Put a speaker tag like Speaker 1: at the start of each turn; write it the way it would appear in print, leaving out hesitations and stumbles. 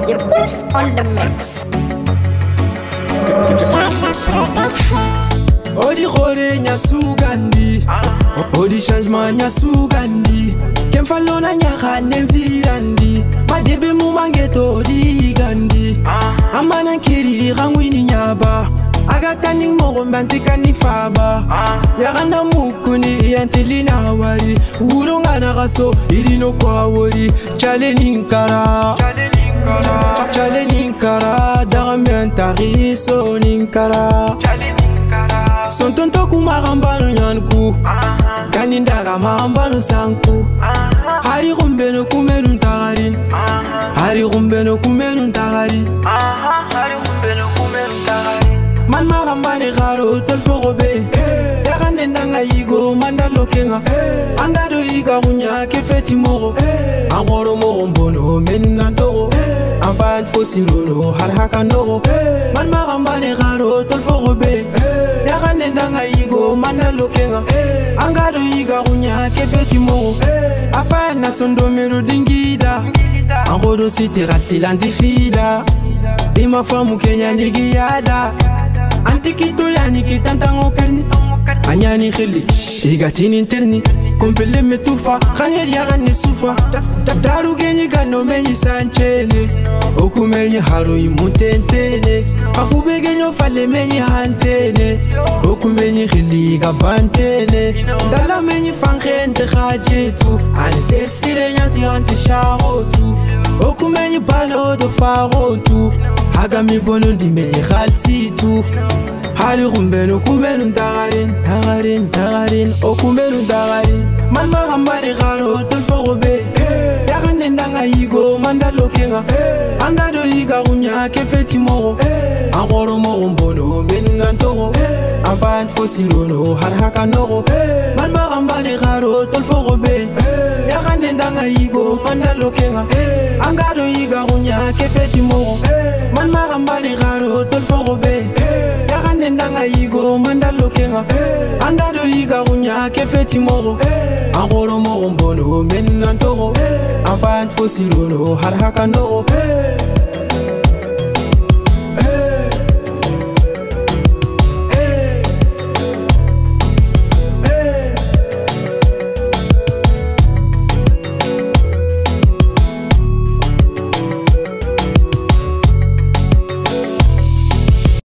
Speaker 1: Your Pulse on the mix.
Speaker 2: Odi khore nya sugandi, odi changement nya sugandi. Kem falona nya khane virandi, madebe mu mangeto odi gandi. Amana kiri rangwini nyaba, aga kani morombanti kani faba. Yagana mukuni yantelina wali, urunga na gaso irino kwa wori. Chale ninkara, chale ninkara, darmen tariso ninkara. Son tonto kumarambano nyanku, kanindaga marambano sanku. Hari rumbeno kumenu tagarin, hari rumbeno kumenu tagarin, hari rumbeno kumenu tagarin. Man marambane garo telforobe, yagande ndanga yigo mandalo kenga. Angado yiga runya kefeti moro, angoro moro mbono menantoro. Enfant fosirono harhaka noro, man marambane garo telforobe. Yagande ndanga yigo mandalo kenga. Angado yiga runya kefeti moro. Afan na sondo mero dingida, angodo sitiral silantifida. Bima famu kenya nigiyada, antikito yani kitantango kerni. Anyani khili, igatini interni. Kompele metufa, khanyeri yagane sufa. Daru genyi gano menyi sanchele, oku menyi haro imutentene. Afube genyo fale menyi hantene, oku menyi khili gabantene. Dala menyi fankhente khajetu, ani sesire nyanti anti sharotu. Oku menyi balo do farotu, hagami bono di menyi khalsitu. Hari rumbeno kumenu tagarin, tagarin, tagarin, okumenu tagarin. Man marambane garo telforobe, yagande ndanga yigo mandalo kenga. Angado yiga runya kefeti moro, angoro moro mbono menantoro. Enfant fosirono harhaka noro, man marambane garo telforobe, yagande ndanga yigo mandalo kenga. Angado yiga runya kefeti moro, man marambane garo telforobe. Ndanga yigo mandalo kenga, angado yiga runya kefeti moro, angoro moro mbono menantoro. Enfant fosirono harhaka noro.